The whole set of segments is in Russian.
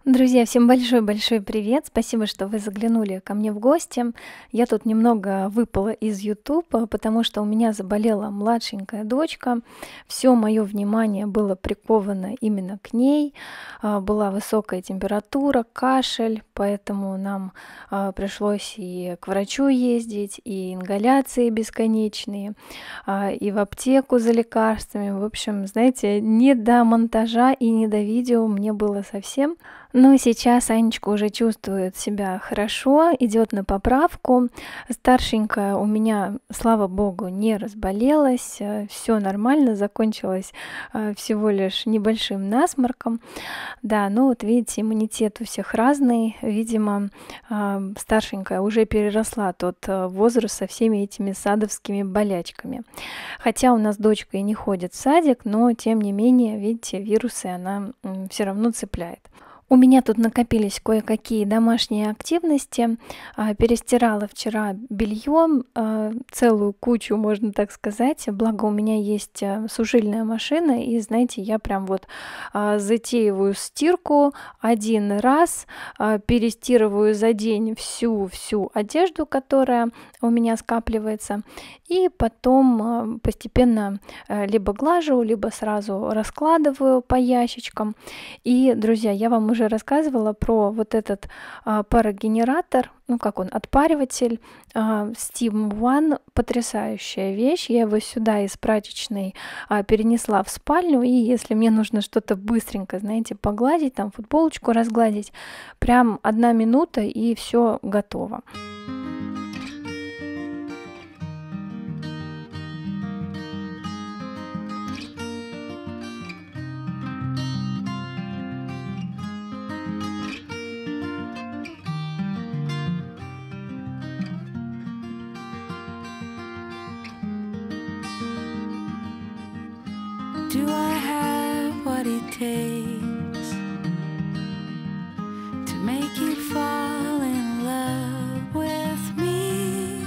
Друзья, всем большой-большой привет! Спасибо, что вы заглянули ко мне в гости. Я тут немного выпала из YouTube, потому что у меня заболела младшенькая дочка. Все мое внимание было приковано именно к ней. Была высокая температура, кашель, поэтому нам пришлось и к врачу ездить, и ингаляции бесконечные, и в аптеку за лекарствами. В общем, знаете, не до монтажа и не до видео мне было совсем. Но сейчас Анечка уже чувствует себя хорошо, идет на поправку. Старшенькая у меня, слава богу, не разболелась, все нормально, закончилось всего лишь небольшим насморком. Да, ну вот видите, иммунитет у всех разный. Видимо, старшенькая уже переросла тот возраст со всеми этими садовскими болячками. Хотя у нас дочка и не ходит в садик, но тем не менее, видите, вирусы она все равно цепляет. У меня тут накопились кое-какие домашние активности. Перестирала вчера белье, целую кучу, можно так сказать. Благо у меня есть сушильная машина, и знаете, я прям вот затеиваю стирку один раз, перестирываю за день всю одежду, которая у меня скапливается, и потом постепенно либо глажу, либо сразу раскладываю по ящичкам. И, друзья, я вам уже рассказывала про вот этот парогенератор, ну как он, отпариватель Steam One, потрясающая вещь. Я его сюда из прачечной перенесла в спальню, и если мне нужно что-то быстренько, знаете, погладить, там футболочку разгладить, прям 1 минута и все готово. Do I have what it takes to make you fall in love with me?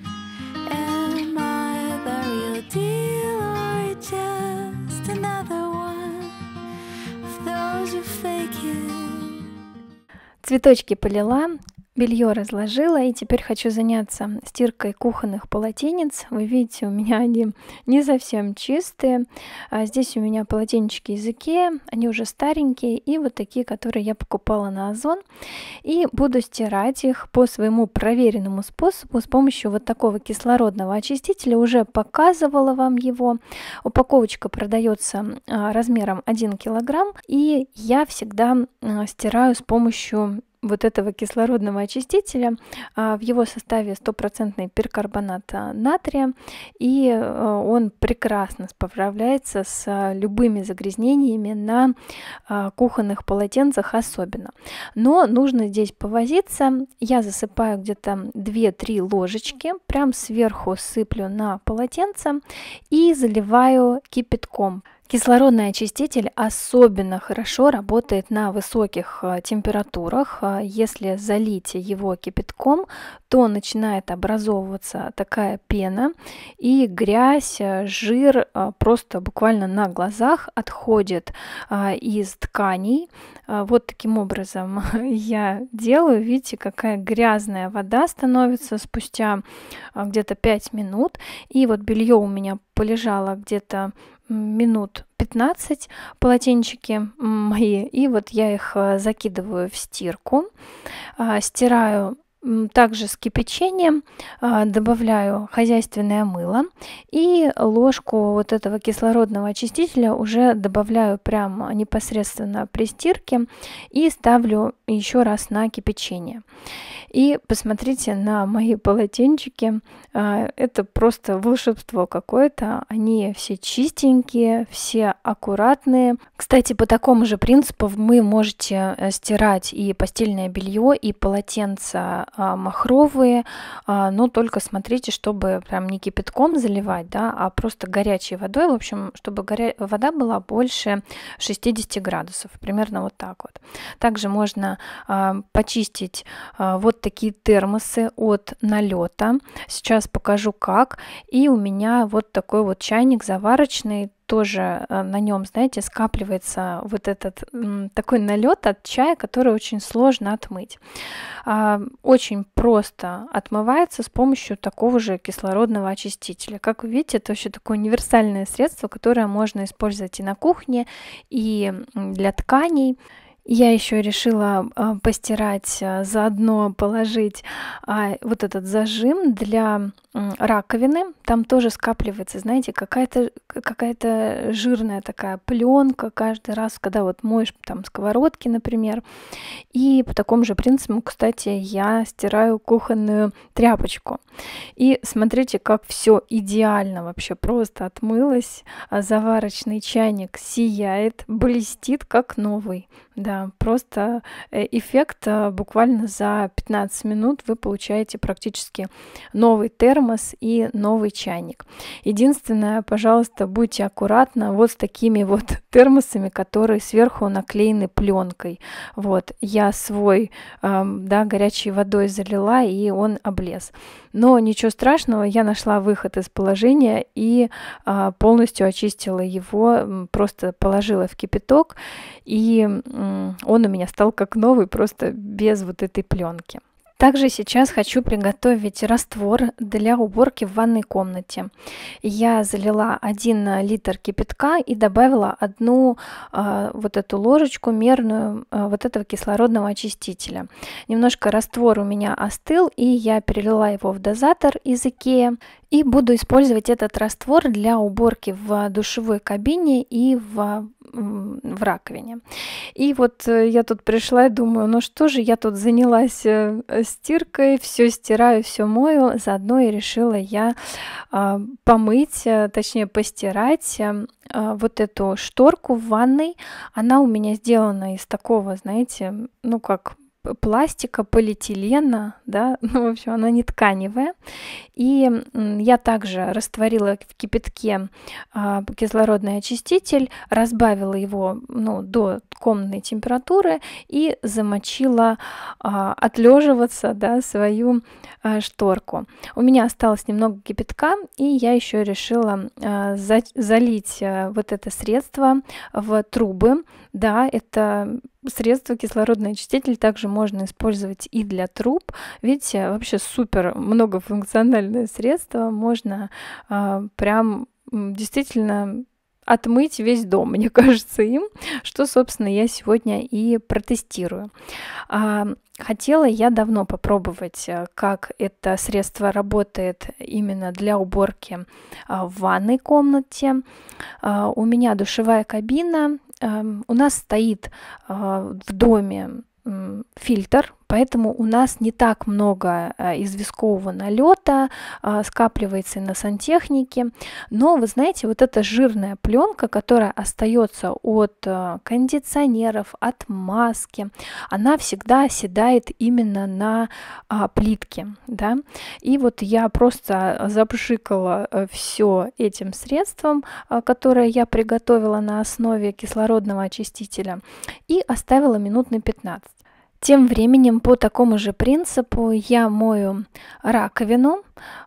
Am I the real deal or just another one of those who fake it? Цветочки полила, белье разложила, и теперь хочу заняться стиркой кухонных полотенец. Вы видите, у меня они не совсем чистые. Здесь у меня полотенчики из Икеа, они уже старенькие, и вот такие, которые я покупала на Озон. И буду стирать их по своему проверенному способу с помощью вот такого кислородного очистителя. Уже показывала вам его. Упаковочка продается размером 1 килограмм, и я всегда стираю с помощью вот этого кислородного очистителя. В его составе 100% перкарбонат натрия, и он прекрасно справляется с любыми загрязнениями на кухонных полотенцах особенно. Но нужно здесь повозиться. Я засыпаю где-то 2-3 ложечки, прям сверху сыплю на полотенце и заливаю кипятком. Кислородный очиститель особенно хорошо работает на высоких температурах. Если залить его кипятком, то начинает образовываться такая пена, и грязь, жир просто буквально на глазах отходит из тканей. Вот таким образом я делаю. Видите, какая грязная вода становится спустя где-то 5 минут. И вот белье у меня полежало где-то минут 15, полотенчики мои, и вот я их закидываю в стирку, стираю также с кипячением, добавляю хозяйственное мыло и ложку вот этого кислородного очистителя уже добавляю прямо непосредственно при стирке и ставлю еще раз на кипячение. И посмотрите на мои полотенчики, это просто волшебство какое-то, они все чистенькие, все аккуратные. Кстати, по такому же принципу вы можете стирать и постельное белье, и полотенца махровые, но только смотрите, чтобы прям не кипятком заливать, да, а просто горячей водой, в общем, чтобы вода была больше 60 градусов, примерно вот так вот. Также можно можно почистить вот такие термосы от налета. Сейчас покажу как. И у меня вот такой вот чайник заварочный, тоже на нем, знаете, скапливается вот этот такой налет от чая, который очень сложно отмыть. Очень просто отмывается с помощью такого же кислородного очистителя. Как вы видите, это вообще такое универсальное средство, которое можно использовать и на кухне, и для тканей. Я еще решила постирать, заодно положить вот этот зажим для раковины. Там тоже скапливается, знаете, какая-то жирная такая пленка каждый раз, когда вот моешь там сковородки, например. И по такому же принципу, кстати, я стираю кухонную тряпочку. И смотрите, как все идеально вообще просто отмылось. Заварочный чайник сияет, блестит как новый. Да, просто эффект буквально за 15 минут вы получаете практически новый термос и новый чайник. Единственное, пожалуйста, будьте аккуратны вот с такими вот термосами, которые сверху наклеены пленкой. Вот, я свой, горячей водой залила, и он облез. Но ничего страшного, я нашла выход из положения и полностью очистила его, просто положила в кипяток, и он у меня стал как новый, просто без вот этой пленки. Также сейчас хочу приготовить раствор для уборки в ванной комнате. Я залила 1 литр кипятка и добавила 1 вот эту ложечку мерную вот этого кислородного очистителя. Немножко раствор у меня остыл, и я перелила его в дозатор из Икеа. И буду использовать этот раствор для уборки в душевой кабине и в раковине. И вот я тут пришла и думаю, ну что же, я тут занялась стиркой, все стираю, все мою, заодно и решила я помыть, точнее постирать вот эту шторку в ванной. Она у меня сделана из такого, знаете, ну как пластика, полиэтилена, да, ну, в общем, она не тканевая. И я также растворила в кипятке кислородный очиститель, разбавила его до комнатной температуры и замочила отлеживаться, да, свою шторку. У меня осталось немного кипятка, и я еще решила залить вот это средство в трубы. Да, это средство кислородный очиститель также можно использовать и для труб. Видите, вообще супер многофункциональное средство. Можно прям действительно отмыть весь дом, мне кажется, им, что, собственно, я сегодня и протестирую. Хотела я давно попробовать, как это средство работает именно для уборки в ванной комнате. У меня душевая кабина, у нас стоит в доме фильтр, поэтому у нас не так много известкового налета скапливается на сантехнике. Но вы знаете, вот эта жирная пленка, которая остается от кондиционеров, от маски, она всегда оседает именно на плитке, да? И вот я просто запшикала все этим средством, которое я приготовила на основе кислородного очистителя, и оставила минут на 15. Тем временем по такому же принципу я мою раковину,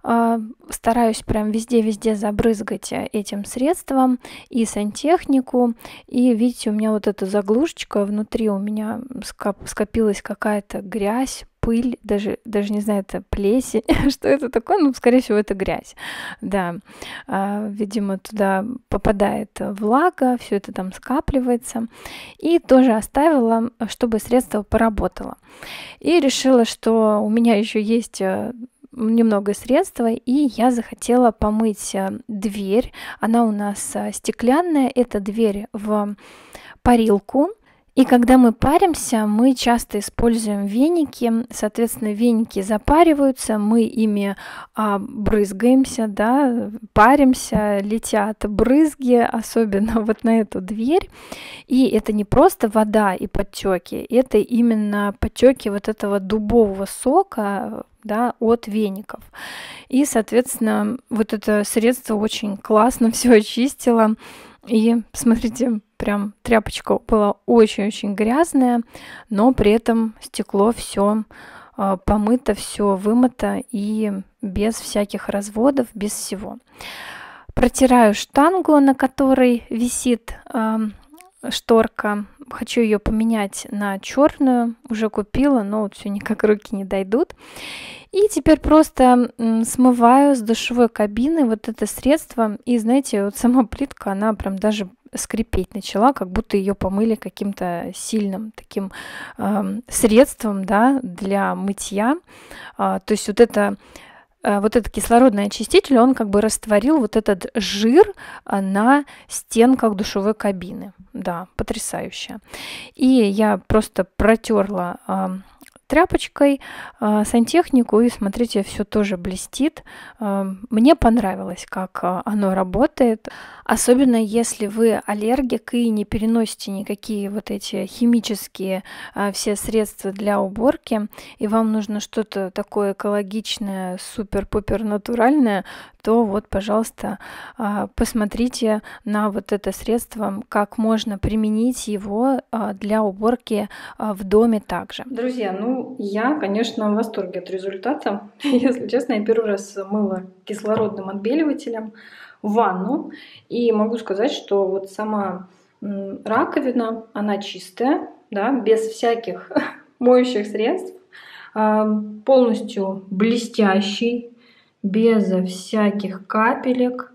стараюсь прям везде-везде забрызгать этим средством и сантехнику. И видите, у меня вот эта заглушечка, внутри у меня скопилась какая-то грязь, пыль, даже не знаю, это плесень, что это такое, ну, скорее всего, это грязь, да, видимо, туда попадает влага, все это там скапливается, и тоже оставила, чтобы средство поработало, и решила, что у меня еще есть немного средства, и я захотела помыть дверь, она у нас стеклянная, это дверь в парилку. И когда мы паримся, мы часто используем веники, соответственно, веники запариваются, мы ими брызгаемся, да, паримся, летят брызги, особенно вот на эту дверь. И это не просто вода и подтеки, это именно подтеки вот этого дубового сока, да, от веников. И, соответственно, вот это средство очень классно все очистило. И смотрите, прям тряпочка была очень-очень грязная, но при этом стекло все помыто, все вымыто и без всяких разводов, без всего. Протираю штангу, на которой висит шторка. Хочу ее поменять на черную. Уже купила, но вот все никак руки не дойдут. И теперь просто смываю с душевой кабины вот это средство. И знаете, вот сама плитка, она прям даже скрипеть начала, как будто ее помыли каким-то сильным таким средством, да, для мытья. То есть вот этот кислородный очиститель, он как бы растворил вот этот жир на стенках душевой кабины. Да, потрясающе. И я просто протерла тряпочкой сантехнику, и смотрите, все тоже блестит. Мне понравилось, как оно работает, особенно если вы аллергик и не переносите никакие вот эти химические все средства для уборки, и вам нужно что-то такое экологичное, супер-пупер натуральное, то вот, пожалуйста, посмотрите на вот это средство, как можно применить его для уборки в доме также. Друзья, ну я, конечно, в восторге от результата. Если честно, я первый раз мыла кислородным отбеливателем ванну, и могу сказать, что вот сама раковина, она чистая, да, без всяких моющих средств, полностью блестящий, без всяких капелек,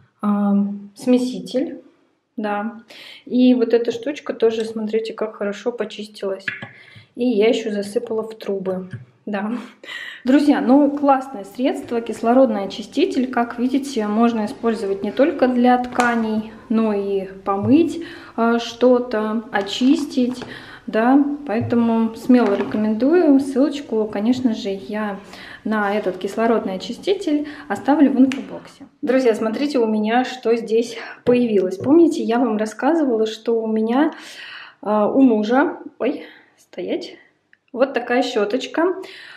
смеситель, да. И вот эта штучка тоже, смотрите, как хорошо почистилась. И я еще засыпала в трубы, да. Друзья, ну классное средство, кислородный очиститель. Как видите, можно использовать не только для тканей, но и помыть что-то, очистить, да. Поэтому смело рекомендую. Ссылочку, конечно же, я на этот кислородный очиститель оставлю в инфобоксе. Друзья, смотрите, у меня что здесь появилось. Помните, я вам рассказывала, что у меня у мужа, стоять, вот такая щеточка.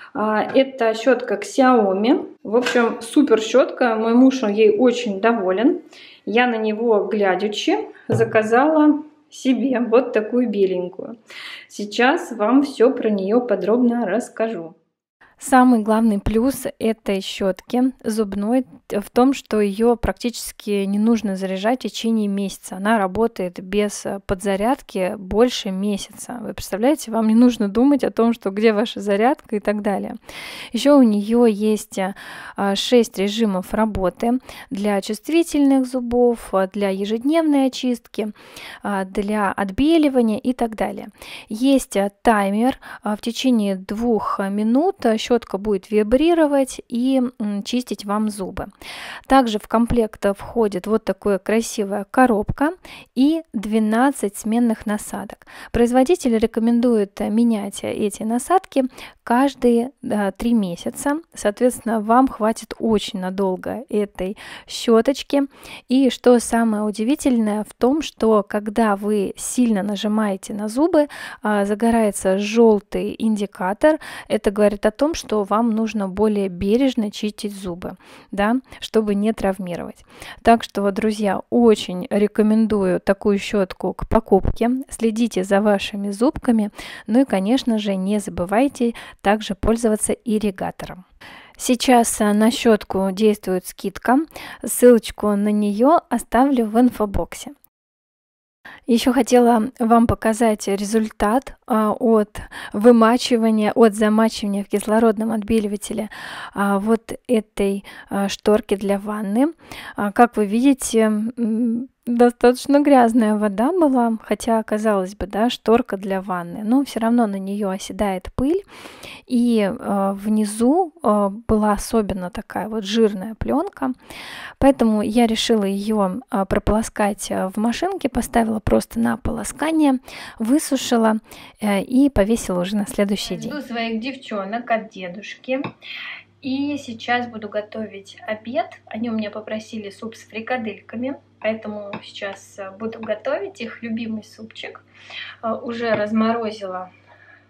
Это щетка Xiaomi. В общем, супер щетка. Мой муж ей очень доволен. Я на него, глядячи, заказала себе вот такую беленькую. Сейчас вам все про нее подробно расскажу. Самый главный плюс этой щетки зубной в том, что ее практически не нужно заряжать в течение месяца. Она работает без подзарядки больше месяца. Вы представляете, вам не нужно думать о том, что где ваша зарядка и так далее. Еще у нее есть 6 режимов работы для чувствительных зубов, для ежедневной очистки, для отбеливания и так далее. Есть таймер, в течение 2 минут щетка будет вибрировать и чистить вам зубы. Также в комплект входит вот такая красивая коробка и 12 сменных насадок. Производитель рекомендует менять эти насадки каждые 3 месяца. Соответственно, вам хватит очень надолго этой щеточки. И что самое удивительное в том, что когда вы сильно нажимаете на зубы, загорается желтый индикатор. Это говорит о том, что вам нужно более бережно чистить зубы, да, чтобы не травмировать. Так что, друзья, очень рекомендую такую щетку к покупке. Следите за вашими зубками. Ну и, конечно же, не забывайте также пользоваться ирригатором. Сейчас на щетку действует скидка. Ссылочку на нее оставлю в инфобоксе. Еще хотела вам показать результат от вымачивания, от замачивания в кислородном отбеливателе вот этой шторки для ванны. Как вы видите, достаточно грязная вода была, хотя, казалось бы, да, шторка для ванны, но все равно на нее оседает пыль, и внизу была особенно такая вот жирная пленка, поэтому я решила ее прополоскать в машинке, поставила просто на полоскание, высушила и повесила уже на следующий день. Жду своих девчонок от дедушки. И сейчас буду готовить обед. Они у меня попросили суп с фрикадельками, поэтому сейчас буду готовить их любимый супчик. Уже разморозила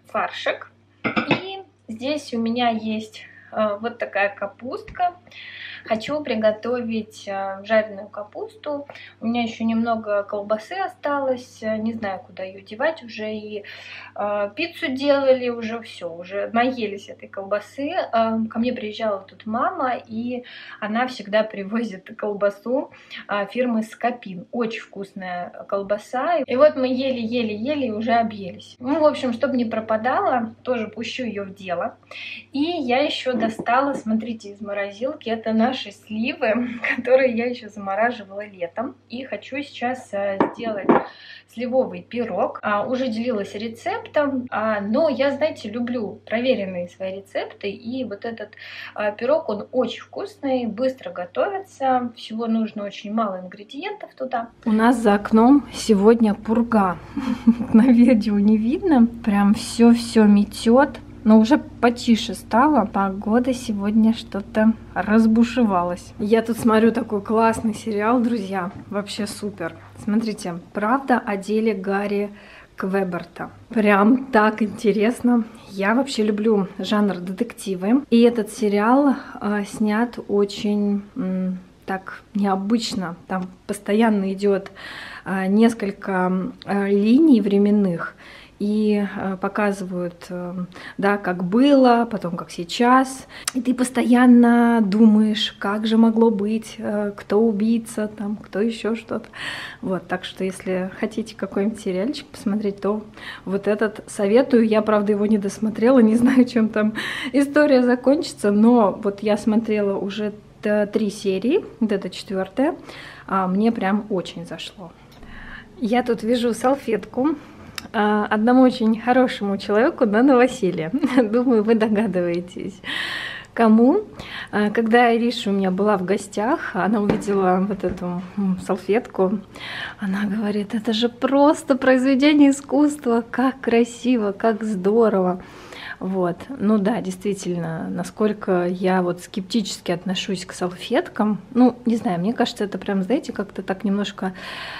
фаршик. И здесь у меня есть вот такая капустка. Хочу приготовить жареную капусту. У меня еще немного колбасы осталось. Не знаю, куда ее девать. Уже и пиццу делали, уже все, уже наелись этой колбасы. Ко мне приезжала тут мама, и она всегда привозит колбасу фирмы Скопин. Очень вкусная колбаса. И вот мы ели и уже объелись. Ну, в общем, чтобы не пропадала, тоже пущу ее в дело. И я еще достала, смотрите, из морозилки, это наши сливы, которые я еще замораживала летом. И хочу сейчас сделать сливовый пирог. Уже делилась рецептом, но я, знаете, люблю проверенные свои рецепты. И вот этот пирог, он очень вкусный, быстро готовится. Всего нужно очень мало ингредиентов туда. У нас за окном сегодня пурга. На видео не видно. Прям все метет. Но уже потише стало. Погода сегодня что-то разбушевалась. Я тут смотрю такой классный сериал, друзья. Вообще супер. Смотрите, «Правда о деле Гарри Квеберта». Прям так интересно. Я вообще люблю жанр детективы. И этот сериал снят очень так необычно. Там постоянно идет несколько линий временных. И показывают, да, как было, потом как сейчас. И ты постоянно думаешь, как же могло быть, кто убийца, там, кто еще что-то. Вот, так что если хотите какой-нибудь сериальчик посмотреть, то вот этот советую. Я, правда, его не досмотрела, не знаю, чем там история закончится, но вот я смотрела уже 3 серии, вот это 4-я, мне прям очень зашло. Я тут вяжу салфетку одному очень хорошему человеку на новоселье. Думаю, вы догадываетесь, кому. Когда Ириша у меня была в гостях, она увидела вот эту салфетку. Она говорит, это же просто произведение искусства, как красиво, как здорово. Вот. Ну да, действительно, насколько я вот скептически отношусь к салфеткам. Ну, не знаю, мне кажется, это прям, знаете, как-то так немножко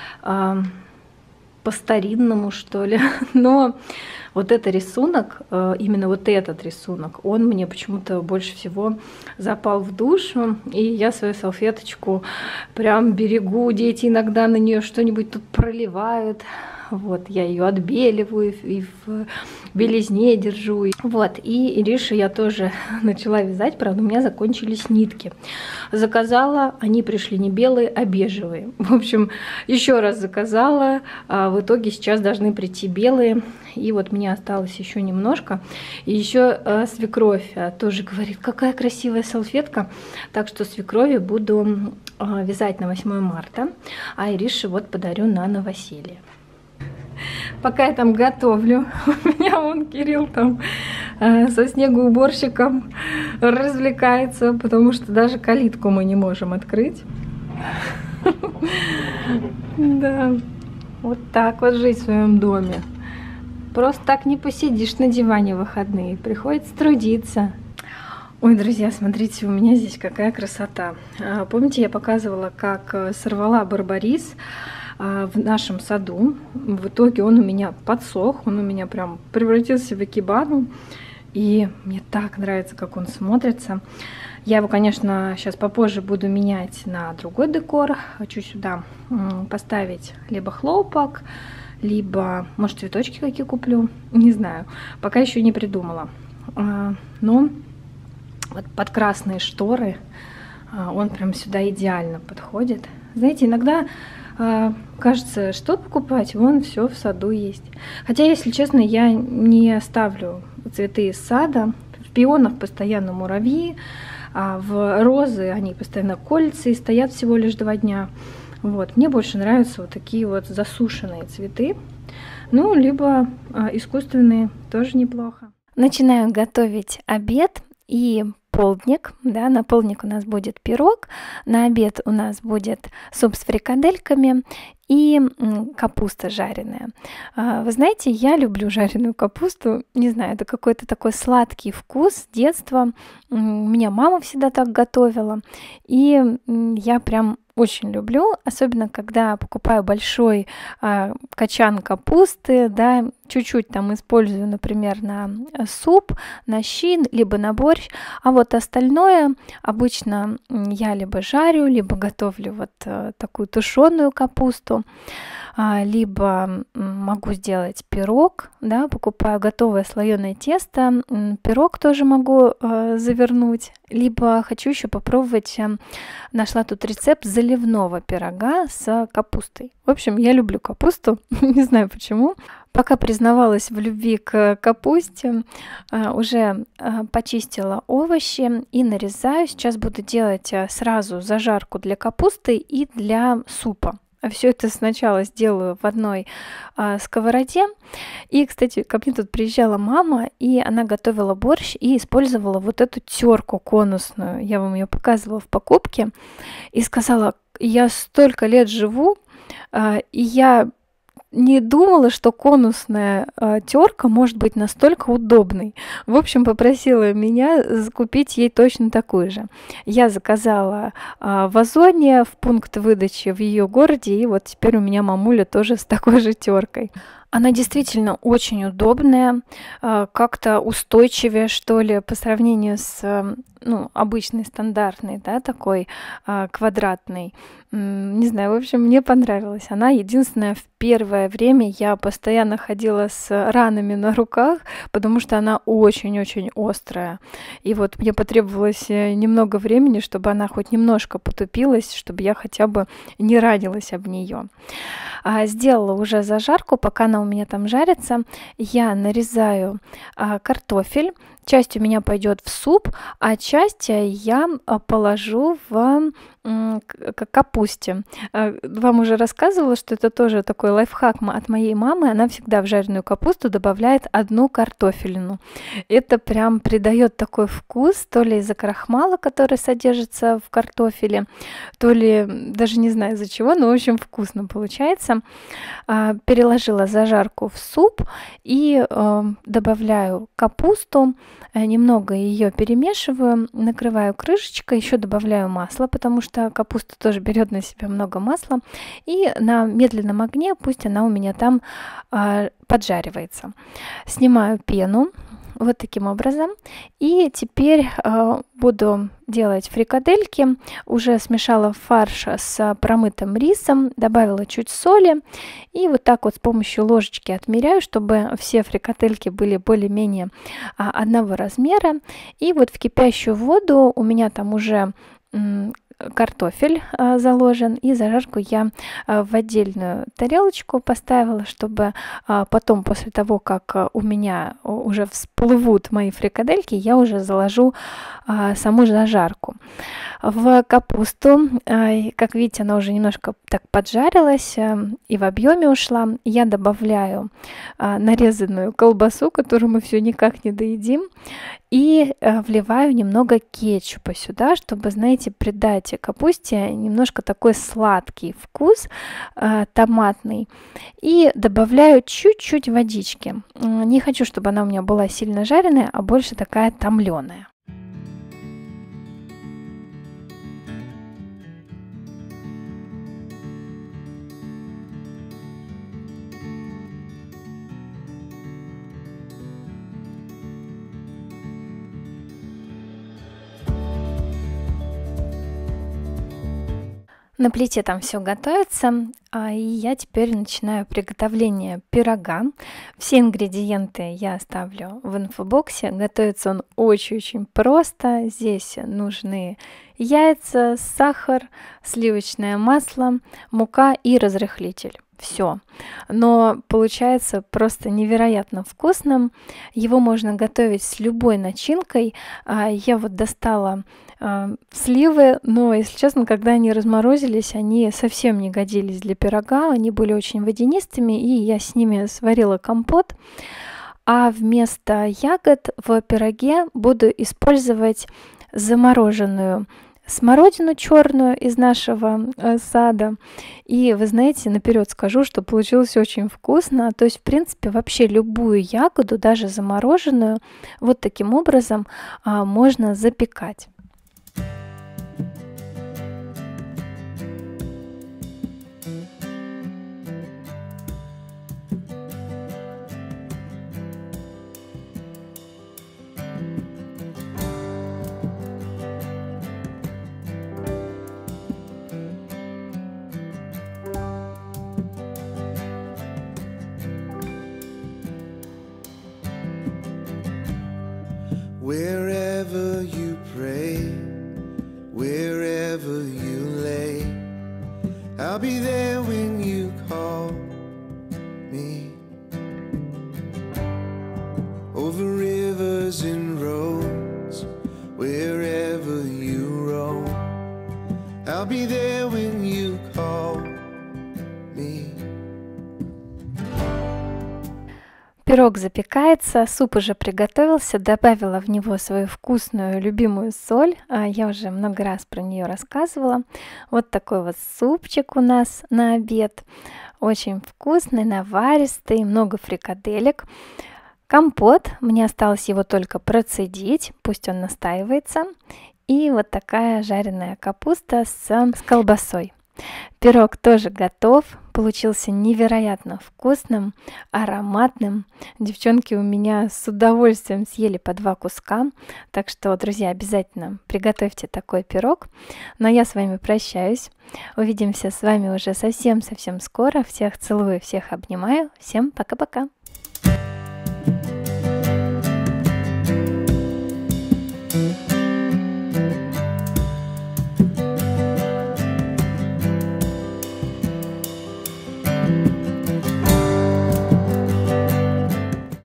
по-старинному, что ли. Но вот этот рисунок, именно вот этот рисунок, он мне почему-то больше всего запал в душу. И я свою салфеточку прям берегу. Дети иногда на нее что-нибудь тут проливают. Вот, я ее отбеливаю и в белизне держу. Вот, и Ирише я тоже начала вязать, правда, у меня закончились нитки. Заказала, они пришли не белые, а бежевые. В общем, еще раз заказала, в итоге сейчас должны прийти белые. И вот мне осталось еще немножко. И еще свекровь тоже говорит, какая красивая салфетка. Так что свекрови буду вязать на 8 марта, а Ирише вот подарю на новоселье. Пока я там готовлю, у меня вон Кирилл там со снегоуборщиком развлекается, потому что даже калитку мы не можем открыть. Да, вот так вот жить в своем доме. Просто так не посидишь на диване в выходные, приходится трудиться. Ой, друзья, смотрите, у меня здесь какая красота. Помните, я показывала, как сорвала барбарис в нашем саду. В итоге он у меня подсох, он у меня прям превратился в икебану. И мне так нравится, как он смотрится. Я его, конечно, сейчас попозже буду менять на другой декор. Хочу сюда поставить либо хлопок, либо, может, цветочки какие куплю. Не знаю, пока еще не придумала. Но вот под красные шторы он прям сюда идеально подходит. Знаете, иногда кажется, что покупать, вон все в саду есть. Хотя, если честно, я не ставлю цветы из сада. В пионах постоянно муравьи, а в розы они постоянно колются и стоят всего лишь 2 дня. Вот. Мне больше нравятся вот такие вот засушенные цветы. Ну, либо искусственные, тоже неплохо. Начинаю готовить обед и полдник, да, на полдник у нас будет пирог, на обед у нас будет суп с фрикадельками и капуста жареная. Вы знаете, я люблю жареную капусту, не знаю, это какой-то такой сладкий вкус с детства. Меня мама всегда так готовила, и я прям очень люблю, особенно когда покупаю большой качан капусты, да, чуть-чуть там использую, например, на суп, на щи, либо на борщ, а вот остальное обычно я либо жарю, либо готовлю вот такую тушеную капусту, либо могу сделать пирог, да, покупаю готовое слоеное тесто, пирог тоже могу завернуть, либо хочу еще попробовать, нашла тут рецепт заливного пирога с капустой. В общем, я люблю капусту, не знаю почему. Пока признавалась в любви к капусте, уже почистила овощи и нарезаю. Сейчас буду делать сразу зажарку для капусты и для супа. Все это сначала сделаю в одной сковороде. И, кстати, ко мне тут приезжала мама, и она готовила борщ и использовала вот эту терку конусную. Я вам ее показывала в покупке и сказала, я столько лет живу, и я не думала, что конусная терка может быть настолько удобной. В общем, попросила меня купить ей точно такую же. Я заказала в Озоне в пункт выдачи в ее городе, и вот теперь у меня мамуля тоже с такой же теркой. Она действительно очень удобная, как-то устойчивее, что ли, по сравнению с обычной, стандартной, да, такой квадратной. Не знаю, в общем, мне понравилась. Она единственная, в первое время я постоянно ходила с ранами на руках, потому что она очень-очень острая. И вот мне потребовалось немного времени, чтобы она хоть немножко потупилась, чтобы я хотя бы не ранилась об нее. Сделала уже зажарку, пока она у меня там жарится. Я нарезаю картофель. Часть у меня пойдет в суп, а часть я положу в капусте. Вам уже рассказывала, что это тоже такой лайфхак от моей мамы. Она всегда в жареную капусту добавляет одну картофелину. Это прям придает такой вкус, то ли из-за крахмала, который содержится в картофеле, то ли, даже не знаю из-за чего, но в общем вкусно получается. Переложила зажарку в суп и добавляю капусту, немного ее перемешиваю, накрываю крышечкой, еще добавляю масло, потому что капуста тоже берет на себя много масла, и на медленном огне пусть она у меня там поджаривается. Снимаю пену вот таким образом, и теперь буду делать фрикадельки. Уже смешала фарш с промытым рисом, добавила чуть соли, и вот так вот с помощью ложечки отмеряю, чтобы все фрикадельки были более-менее одного размера. И вот в кипящую воду у меня там уже картофель заложен, и зажарку я в отдельную тарелочку поставила, чтобы потом, после того, как у меня уже всплывут мои фрикадельки, я уже заложу саму зажарку. В капусту, как видите, она уже немножко так поджарилась и в объеме ушла. Я добавляю нарезанную колбасу, которую мы все никак не доедим, и вливаю немного кетчупа сюда, чтобы, знаете, придать капусте немножко такой сладкий вкус, томатный. И добавляю чуть-чуть водички. Не хочу, чтобы она у меня была сильно жареная, а больше такая томленая. На плите там все готовится, и я теперь начинаю приготовление пирога. Все ингредиенты я оставлю в инфобоксе. Готовится он очень-очень просто. Здесь нужны яйца, сахар, сливочное масло, мука и разрыхлитель. Все. Но получается просто невероятно вкусным. Его можно готовить с любой начинкой. Я вот достала сливы, но, если честно, когда они разморозились, они совсем не годились для пирога. Они были очень водянистыми, и я с ними сварила компот. А вместо ягод в пироге буду использовать замороженную смородину черную из нашего сада. И вы знаете, наперед скажу, что получилось очень вкусно. То есть, в принципе, вообще любую ягоду, даже замороженную, вот таким образом можно запекать. Wherever you pray, wherever you lay, I'll be there when you call me. Over rivers and roads, wherever you roam, I'll be there when you call me. Пирог запекается, суп уже приготовился, добавила в него свою вкусную любимую соль. Я уже много раз про нее рассказывала. Вот такой вот супчик у нас на обед. Очень вкусный, наваристый, много фрикаделек. Компот, мне осталось его только процедить, пусть он настаивается. И вот такая жареная капуста с колбасой. Пирог тоже готов, получился невероятно вкусным, ароматным. Девчонки у меня с удовольствием съели по 2 куска, так что, друзья, обязательно приготовьте такой пирог. Но я с вами прощаюсь, увидимся с вами уже совсем-совсем скоро. Всех целую, всех обнимаю, всем пока-пока!